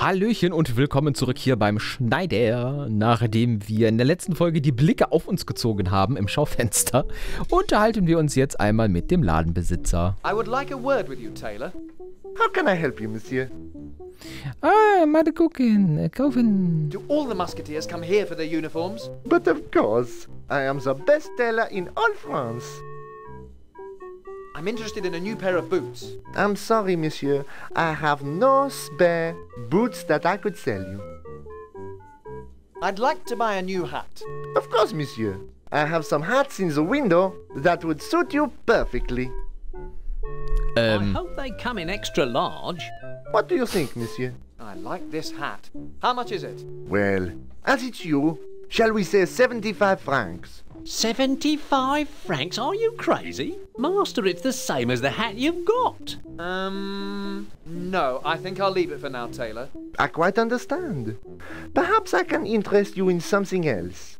Hallöchen und willkommen zurück hier beim Schneider. Nachdem wir in der letzten Folge die Blicke auf uns gezogen haben im Schaufenster, unterhalten wir uns jetzt einmal mit dem Ladenbesitzer. I would like a word with you, Taylor. How can I help you, monsieur? Mal gucken, kaufen. Do all the musketeers come here for their uniforms? But of course, I am the best tailor in all France. I'm interested in a new pair of boots. I'm sorry, monsieur. I have no spare boots that I could sell you. I'd like to buy a new hat. Of course, monsieur. I have some hats in the window that would suit you perfectly. I hope they come in extra large. What do you think, monsieur? I like this hat. How much is it? Well, as it's you, shall we say 75 francs? 75 francs? Are you crazy? Master, it's the same as the hat you've got. No, I think I'll leave it for now, Taylor. I quite understand. Perhaps I can interest you in something else.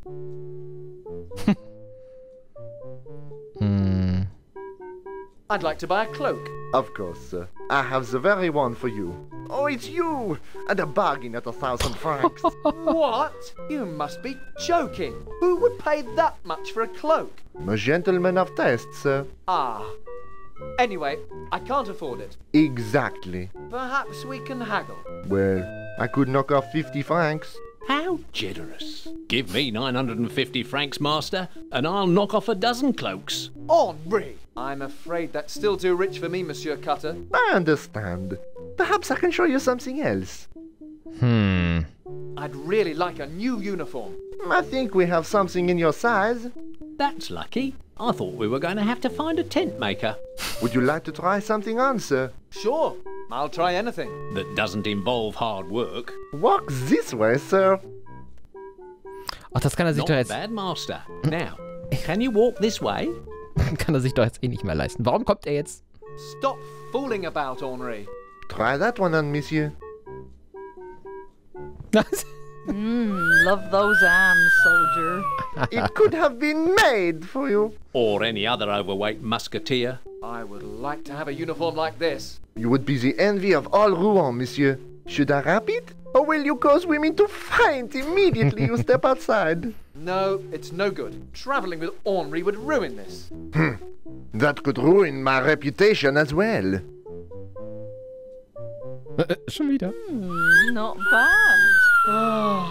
I'd like to buy a cloak. Of course, sir. I have the very one for you. Oh, it's you! And a bargain at 1,000 francs. What? You must be joking. Who would pay that much for a cloak? A gentleman of taste, sir. Ah. Anyway, I can't afford it. Exactly. Perhaps we can haggle. Well, I could knock off 50 francs. How generous. Give me 950 francs, master, and I'll knock off a dozen cloaks. Henri! I'm afraid that's still too rich for me, Monsieur Cutter. I understand. Perhaps I can show you something else. I'd really like a new uniform. I think we have something in your size. That's lucky. I thought we were going to have to find a tent maker. Would you like to try something on, sir? Sure, I'll try anything. That doesn't involve hard work. Walk this way, sir. Ach, das kann er sich Not doch jetzt... bad, master. Now, can you walk this way? Kann er sich doch jetzt eh nicht mehr leisten. Warum kommt er jetzt? Stop fooling about, Henri. Try that one on, monsieur. Love those arms, soldier. It could have been made for you. Or any other overweight musketeer. I would like to have a uniform like this. You would be the envy of all Rouen, monsieur. Should I wrap it? Or will you cause women to faint immediately you step outside? No, it's no good. Traveling with Henri would ruin this. That could ruin my reputation as well. Schon wieder. Not bad.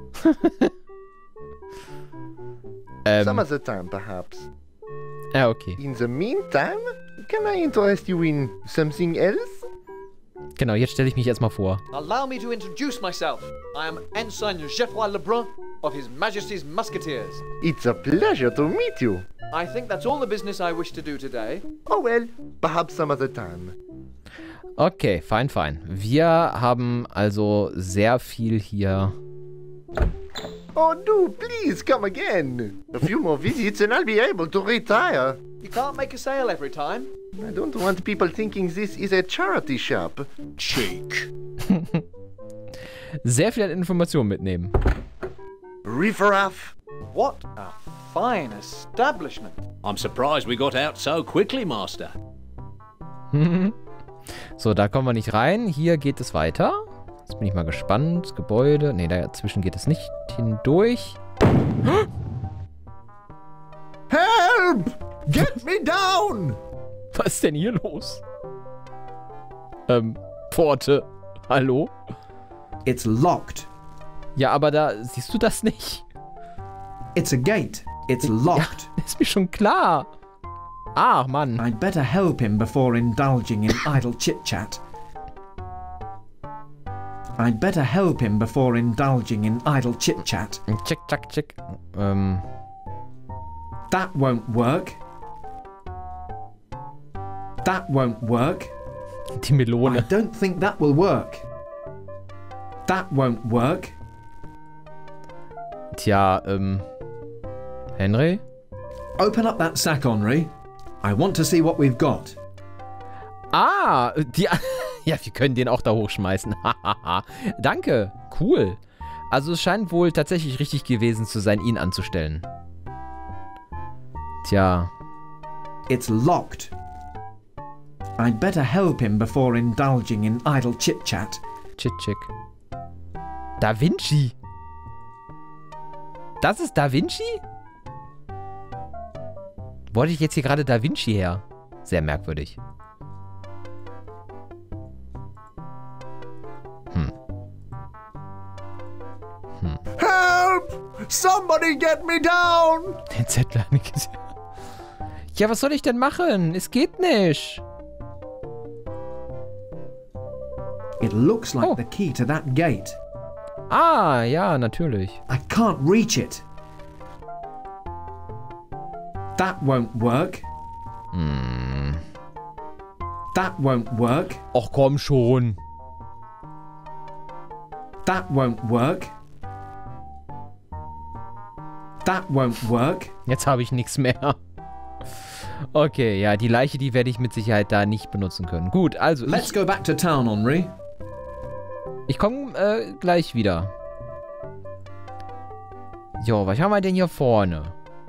Some other time, perhaps. Ja, okay. In the meantime, can I interest you in something else? Genau, jetzt stelle ich mich erstmal vor. Allow me to introduce myself. I am Ensign Geoffroy Lebrun of His Majesty's Musketeers. It's a pleasure to meet you. I think that's all the business I wish to do today. Oh well, perhaps some other time. Okay, fein, fein. Wir haben also sehr viel hier. Oh, do please come again. A few more visits and I'll be able to retire. You can't make a sale every time. I don't want people thinking this is a charity shop. Cheek. Sehr viel an Informationen mitnehmen. Riffraff. What a fine establishment. I'm surprised we got out so quickly, master. So, da kommen wir nicht rein. Hier geht es weiter. Jetzt bin ich mal gespannt. Gebäude. Ne, dazwischen geht es nicht hindurch. Help! Get me down! Was ist denn hier los? Pforte. Hallo? It's locked. Ja, aber da siehst du das nicht. It's a gate. It's locked. Ja, ist mir schon klar. Ach, Mann. I'd better help him before indulging in idle chit-chat. I'd better help him before indulging in idle chit-chat. Check, check, check. That won't work. That won't work. Die Melone. I don't think that will work. That won't work. Tja, Henry? Open up that sack, Henri. I want to see what we've got. Ah, ja, wir können den auch da hochschmeißen. Hahaha. Danke, cool. Also es scheint wohl tatsächlich richtig gewesen zu sein, ihn anzustellen. Tja. It's locked. I'd better help him before indulging in idle chit-chat. Chit-chick. Da Vinci? Das ist Da Vinci? Wo hatte ich jetzt hier gerade Da Vinci her? Sehr merkwürdig. Help! Somebody get me down! Den Zettel habe ich gesehen. Ja, was soll ich denn machen? Es geht nicht. It looks like the key to that gate. Ah, ja, natürlich. I can't reach it. That won't work. That won't work. Och, komm schon. That won't work. That won't work. Jetzt habe ich nichts mehr. Okay, ja, die Leiche, die werde ich mit Sicherheit da nicht benutzen können. Gut, also Let's go back to town, Henri. ich komme gleich wieder. Jo, was haben wir denn hier vorne?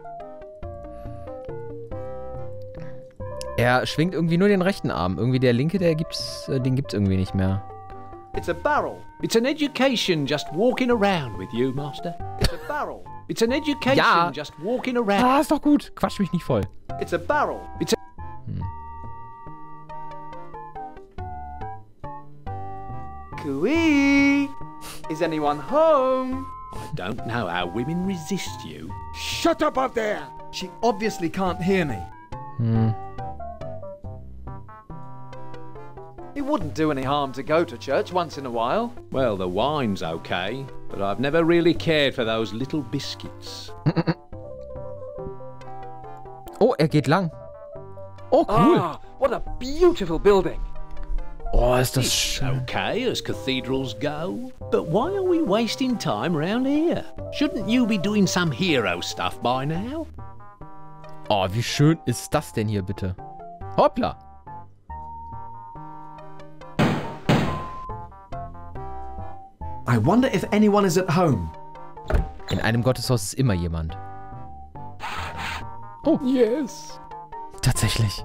Er schwingt irgendwie nur den rechten Arm. Irgendwie der linke, den gibt's irgendwie nicht mehr. It's a barrel. It's an education just walking around with you, Master. It's a barrel. It's an education Ja. just walking around. Ah, ist doch gut. Quatsch mich nicht voll. It's a barrel. It's a Cooey! Is anyone home? I don't know how women resist you. Shut up up there! She obviously can't hear me. It wouldn't do any harm to go to church once in a while. Well, the wine's okay, but I've never really cared for those little biscuits. Oh, er geht lang. Oh, cool. Ah, what a beautiful building. Oh, ist das It's schön. okay as cathedrals go, but why are we wasting time around here? Shouldn't you be doing some hero stuff by now? Oh, wie schön ist das denn hier bitte? Hoppla. I wonder if anyone is at home. In einem Gotteshaus ist immer jemand. Oh. Yes. Tatsächlich.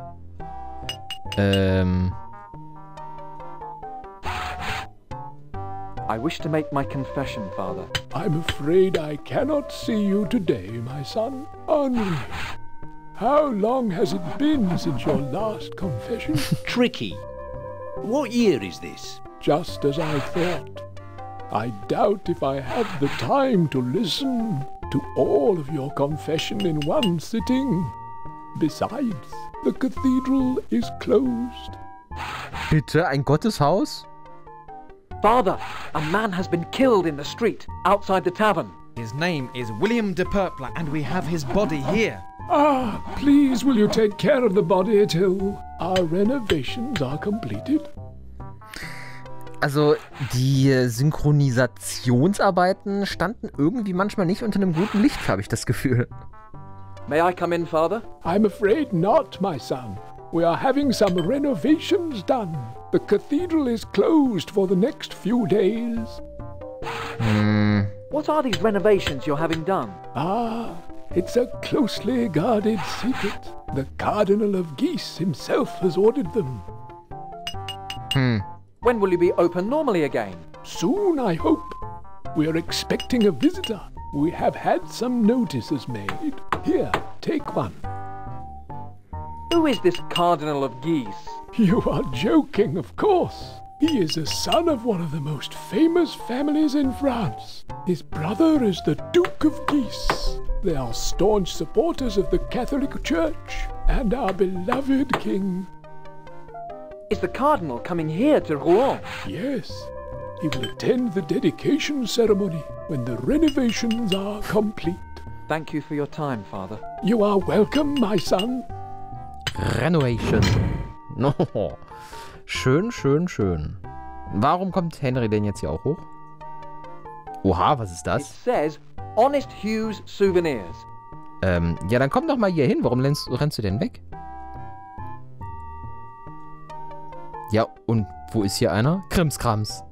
I wish to make my confession, Father. I'm afraid I cannot see you today, my son. Henri, how long has it been since your last confession? Tricky. What year is this? Just as I thought. I doubt if I have the time to listen to all of your confession in one sitting. Besides, the cathedral is closed. Bitte, ein Gotteshaus? Father, a man has been killed in the street outside the tavern. His name is William de Perpla, and we have his body here. Ah, please will you take care of the body till our renovations are completed? Also, die Synchronisationsarbeiten standen irgendwie manchmal nicht unter einem guten Licht, habe ich das Gefühl. May I come in, Father? I'm afraid not, my son. We are having some renovations done. The cathedral is closed for the next few days. What are these renovations you're having done? Ah, it's a closely guarded secret. The Cardinal of Guise himself has ordered them. When will you be open normally again? Soon, I hope. We are expecting a visitor. We have had some notices made. Here, take one. Who is this Cardinal of Guise? You are joking, of course. He is a son of one of the most famous families in France. His brother is the Duke of Guise. They are staunch supporters of the Catholic Church and our beloved king. Is the Cardinal coming here to Rouen? Yes, he will attend the dedication ceremony when the renovations are complete. Thank you for your time, Father. You are welcome, my son. Renovation. No. Schön, schön, schön. Warum kommt Henry denn jetzt hier auch hoch? Oha, was ist It das? says Honest Hugh's Souvenirs. Ja, dann komm doch mal hier hin. Warum rennst du denn weg? Ja, und wo ist hier einer? Krimskrams.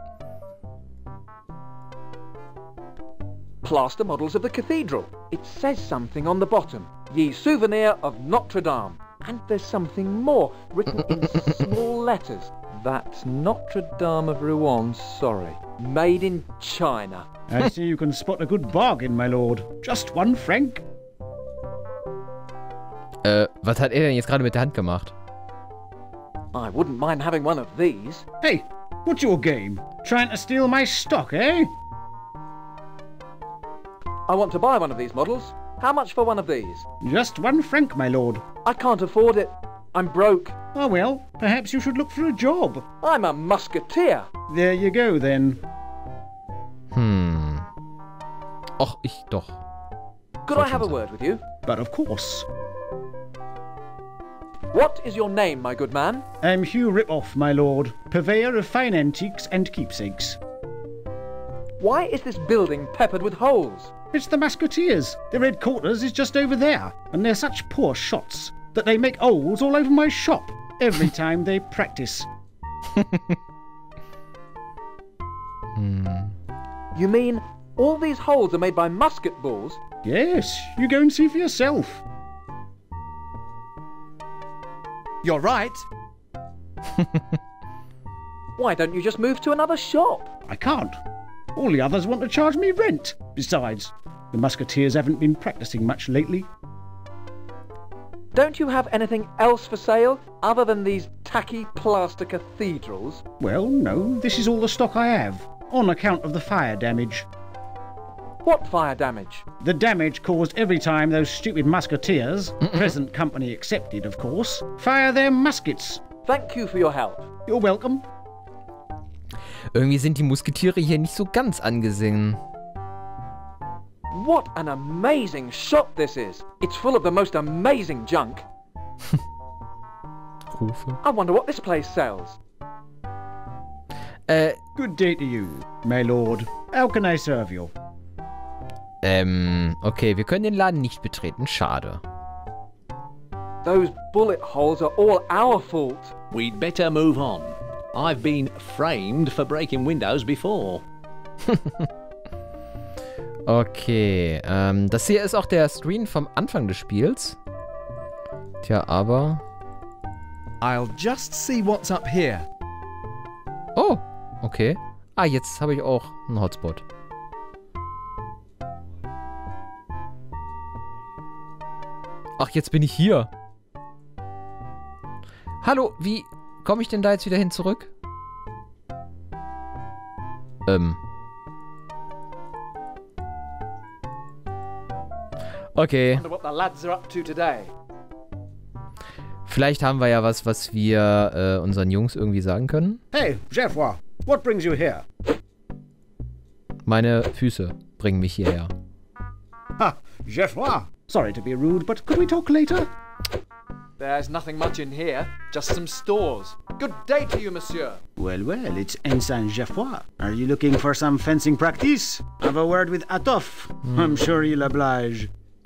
Plaster models of the cathedral. It says something on the bottom. Ye souvenir of Notre Dame. And there's something more written in small letters. That's Notre Dame of Rouen, sorry. Made in China. I see you can spot a good bargain, my lord. Just 1 franc. Was hat er denn jetzt gerade mit der Hand gemacht? I wouldn't mind having one of these. Hey, what's your game? Trying to steal my stock, eh? I want to buy one of these models. How much for one of these? Just 1 franc, my lord. I can't afford it. I'm broke. Oh well, perhaps you should look for a job. I'm a musketeer. There you go, then. Och, ich doch. Could I have a word with you? But of course. What is your name, my good man? I'm Hugh Ripoff, my lord, purveyor of fine antiques and keepsakes. Why is this building peppered with holes? It's the Musketeers. Their headquarters is just over there, and they're such poor shots that they make holes all over my shop every time they practice. You mean all these holes are made by musket balls? Yes, you go and see for yourself. You're right. Why don't you just move to another shop? I can't. All the others want to charge me rent. Besides, the Musketeers haven't been practicing much lately. Don't you have anything else for sale other than these tacky plaster cathedrals? Well, no, this is all the stock I have, on account of the fire damage. What fire damage? The damage caused every time those stupid Musketeers, present company excepted, of course, fire their muskets. Thank you for your help. You're welcome. Irgendwie sind die Musketiere hier nicht so ganz angesehen. What an amazing shop this is. It's full of the most amazing junk. Rufe. I wonder what this place sells. Good day to you, my lord. How can I serve you? Okay, wir können den Laden nicht betreten. Schade. Those bullet holes are all our fault. We'd better move on. I've been framed for breaking windows before. Okay, das hier ist auch der Screen vom Anfang des Spiels. Tja, aber... I'll just see what's up here. Oh, okay. Ah, jetzt habe ich auch einen Hotspot. Ach, jetzt bin ich hier. Hallo, wie komme ich denn da jetzt wieder hin zurück? Okay. Wonder what the lads are up to today. Vielleicht haben wir ja was wir unseren Jungs irgendwie sagen können. Hey, Geoffroy, what brings you here? Meine Füße bringen mich hierher. Ha, Geoffroy. Sorry to be rude, but could we talk later? There's nothing much in here, just some stores. Good day to you, monsieur. Well, well, it's Ensign Geoffroy. Are you looking for some fencing practice? Have a word with Atoff. I'm sure he'll oblige.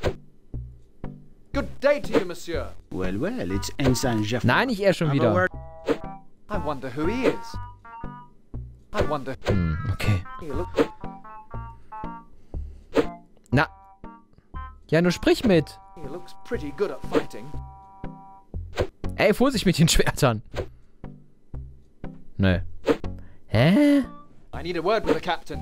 Good day to you, monsieur. Well, well, it's Ensign Geoffroy. Nein, nicht er schon Have a wieder. word. I wonder who he is. I wonder. Okay. You look. Na. Ja, nur sprich mit. He looks pretty good at fighting. Ey, Vorsicht mit den Schwertern. Nee. Hä? I need a word with the captain.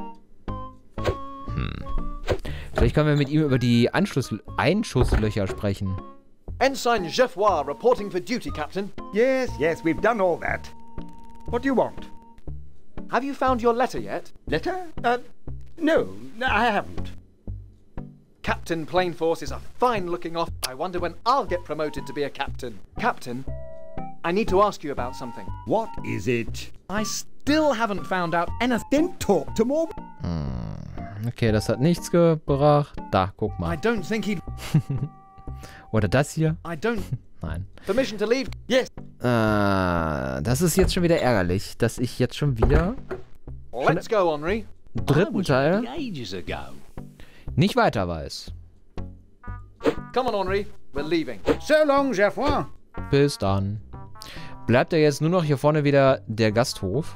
Vielleicht können wir mit ihm über die Einschusslöcher sprechen. Ensign Geoffroy reporting for duty, Captain. Yes, yes, we've done all that. What do you want? Have you found your letter yet? Letter? No, I haven't. Captain Plainforce is a fine-looking off. I wonder when I'll get promoted to be a captain. Captain, I need to ask you about something. What is it? I still haven't found out anything. Then talk to more. Okay, das hat nichts gebracht. Da, guck I mal. don't think he'd... Oder das hier? I don't... Nein. Permission to leave? Yes. Das ist jetzt schon wieder ärgerlich, dass ich jetzt schon wieder Let's go, Henri. dritten Teil Ages ago. nicht weiter weiß. Come on, Henri. We're leaving. So long, Geoffroy. Bis dann. Bleibt ja jetzt nur noch hier vorne wieder der Gasthof.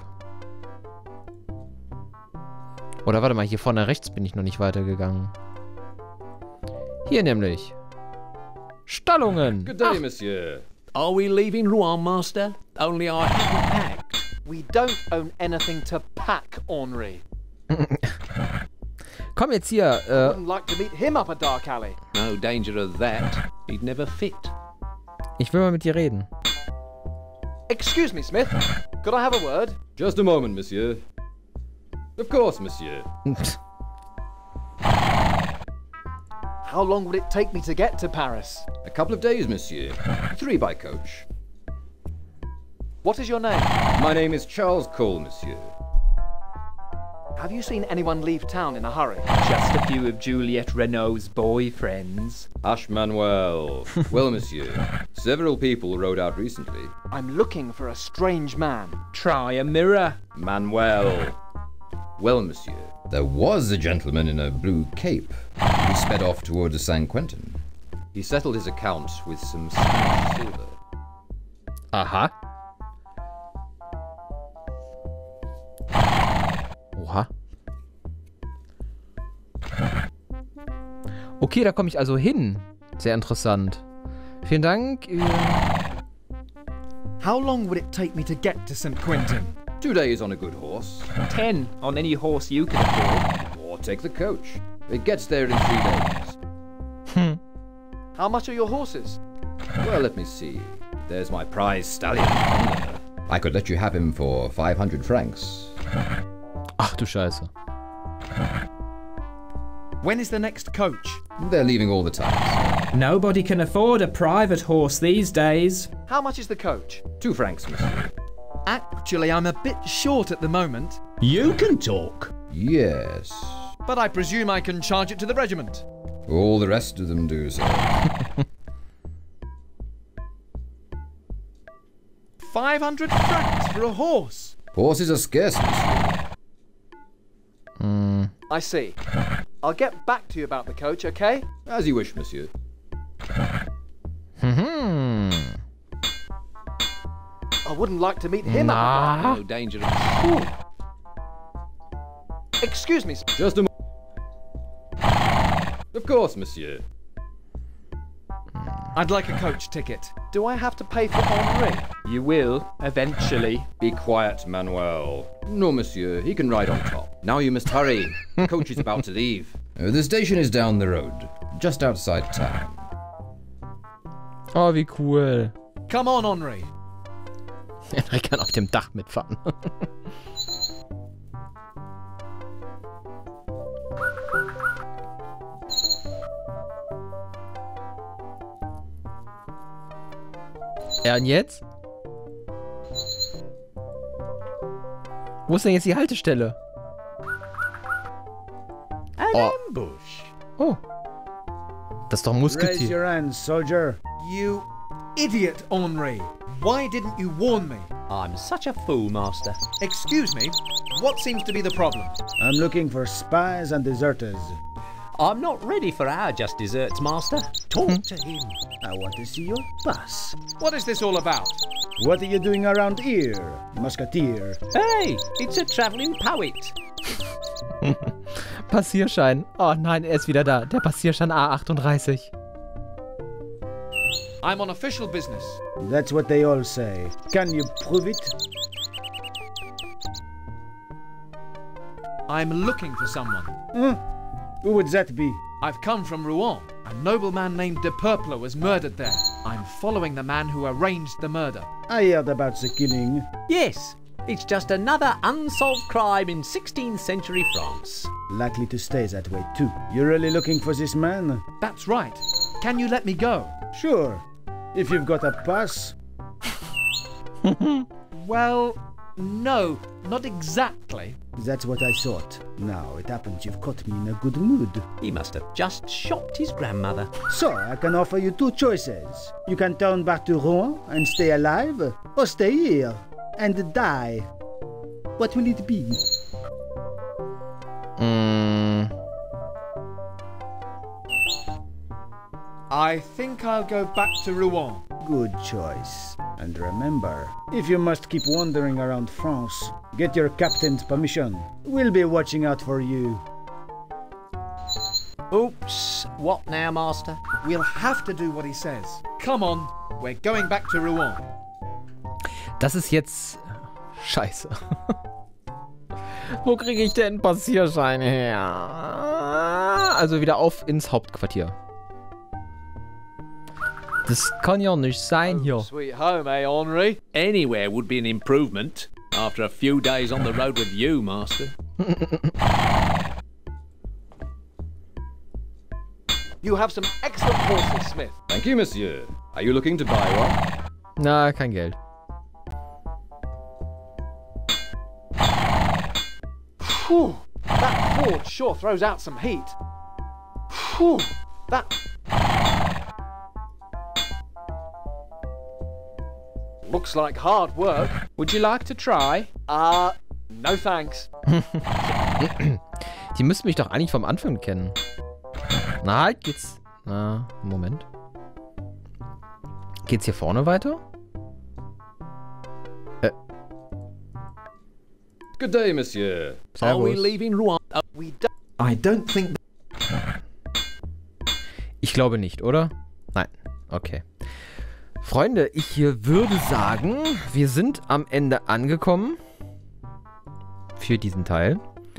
Oder warte mal, hier vorne rechts bin ich noch nicht weitergegangen. Hier nämlich. Stallungen. Good day, monsieur. Are we leaving Rouen, master? Only I haven't packed. We don't own anything to pack, Henri. Komm jetzt hier. Wouldn't like to meet him up a dark alley. No danger of that. He'd never fit. Ich will mal mit dir reden. Excuse me, Smith. Could I have a word? Just a moment, monsieur. Of course, monsieur. How long would it take me to get to Paris? A couple of days, monsieur. 3 by coach. What is your name? My name is Charles Cole, monsieur. Have you seen anyone leave town in a hurry? Just a few of Juliette Renault's boyfriends. Hush, Manuel. Well, monsieur, several people rode out recently. I'm looking for a strange man. Try a mirror. Manuel. Well, monsieur, there was a gentleman in a blue cape who sped off towards San Quentin. He settled his account with some Spanish silver. Aha. Oha. Okay, da komme ich also hin. Sehr interessant. Vielen Dank. How long would it take me to get to St. Quentin? 2 days on a good horse. 10 on any horse you can afford. Or take the coach. It gets there in 3 days. How much are your horses? Well, let me see. There's my prize stallion, Thunder. I could let you have him for 500 francs. Ach du Scheiße. When is the next coach? They're leaving all the time. Nobody can afford a private horse these days. How much is the coach? 2 francs, monsieur. Actually, I'm a bit short at the moment. You can talk. Yes. But I presume I can charge it to the regiment. All the rest of them do, sir. 500 francs for a horse. Horses are scarce, monsieur. I see. I'll get back to you about the coach, okay? As you wish, monsieur. I wouldn't like to meet him. No danger of... Excuse me. Just a moment. Of course, monsieur. I'd like a coach ticket. Do I have to pay for Henri? You will, eventually. Be quiet, Manuel. No, monsieur, he can ride on top. Now you must hurry. The coach is about to leave. The station is down the road, just outside town. Oh, wie cool. Come on, Henri. Er kann auf dem Dach mitfahren. Ja, und jetzt? Wo ist denn jetzt die Haltestelle? An ambush. Oh. Das ist doch Raise Musketier. your hands, soldier. You idiot, Henri. Why didn't you warn me? I'm such a fool, master. Excuse me, what seems to be the problem? I'm looking for spies and deserters. I'm not ready for our just desserts, master. Talk to him. I want to see your pass. What is this all about? What are you doing around here, musketeer? Hey, it's a travelling poet. Passierschein. Oh nein, er ist wieder da. Der Passierschein A38. I'm on official business. That's what they all say. Can you prove it? I'm looking for someone. Who would that be? I've come from Rouen. A nobleman named De Purple was murdered there. I'm following the man who arranged the murder. I heard about the killing. Yes, it's just another unsolved crime in 16th century France. Likely to stay that way too. You're really looking for this man? That's right. Can you let me go? Sure. If you've got a pass. Well, no, not exactly. That's what I thought. Now it happens you've caught me in a good mood. He must have just shocked his grandmother. So I can offer you 2 choices. You can turn back to Rouen and stay alive, or stay here and die. What will it be? I think I'll go back to Rouen. Good choice. And remember, if you must keep wandering around France, get your captain's permission. We'll be watching out for you. Oops, what now, master? We'll have to do what he says. Come on, we're going back to Rouen. Das ist jetzt... Scheiße. Wo kriege ich denn Passierscheine her? Also wieder auf ins Hauptquartier. Das kann ja nicht sein hier. Sweet home, eh, Henri? Anywhere would be an improvement after a few days on the road with you, Master. You have some excellent horses, Smith. Thank you, Monsieur. Are you looking to buy one? Na, kein Geld. Whew, that forge sure throws out some heat. Whew, that... Looks like hard work. Would you like to try? No thanks. Die müssten mich doch eigentlich vom Anfang kennen. Na, halt geht's... Na, Moment. Geht's hier vorne weiter? Good day, Monsieur. Are we Servus. leaving Rouen? I don't think... Ich glaube nicht, oder? Nein. Okay. Freunde, ich würde sagen, wir sind am Ende angekommen. Für diesen Teil.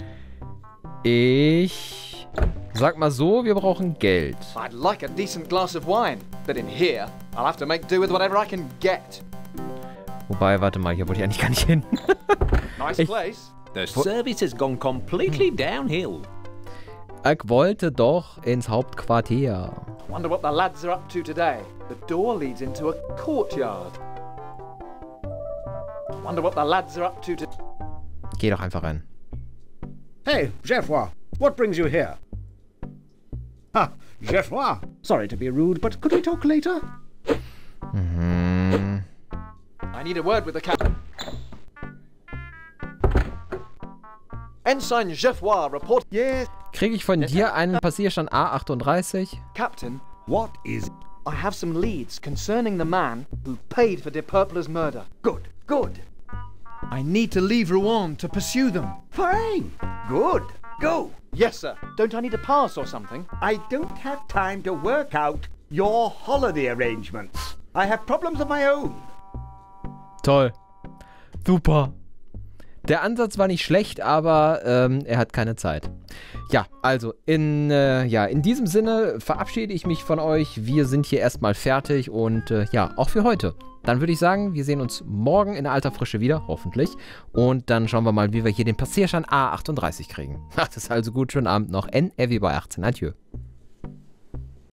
Ich sag mal so, wir brauchen Geld. I'd like a decent glass of wine, but in here, I'll have to make do with whatever I can get. Wobei, warte mal, hier wollte ich eigentlich gar nicht hin. Nice Ich- place. The service has gone completely downhill. Ich wollte doch ins Hauptquartier. Wonder what the lads are up to today. The door leads into a courtyard. Wonder what the lads are up to today. Geh doch einfach rein. Hey, Geoffroy, what brings you here? Ha, Geoffroy. Sorry to be rude, but could we talk later? I need a word with the captain. Ensign Geoffroy report. Yes, Kriege ich von dir einen Passierschein A38? Captain, what is... I have some leads concerning the man who paid for De Purpler's murder. Good, good. I need to leave Rouen to pursue them. Fine. Good. Go. Yes, sir. Don't I need a pass or something? I don't have time to work out your holiday arrangements. I have problems of my own. Toll. Super. Der Ansatz war nicht schlecht, aber er hat keine Zeit. Ja, also in diesem Sinne verabschiede ich mich von euch. Wir sind hier erstmal fertig und ja, auch für heute. Dann würde ich sagen, wir sehen uns morgen in alter Frische wieder, hoffentlich. Und dann schauen wir mal, wie wir hier den Passierschein A38 kriegen. Macht es also gut, schönen Abend noch. NRW bei 18. Adieu.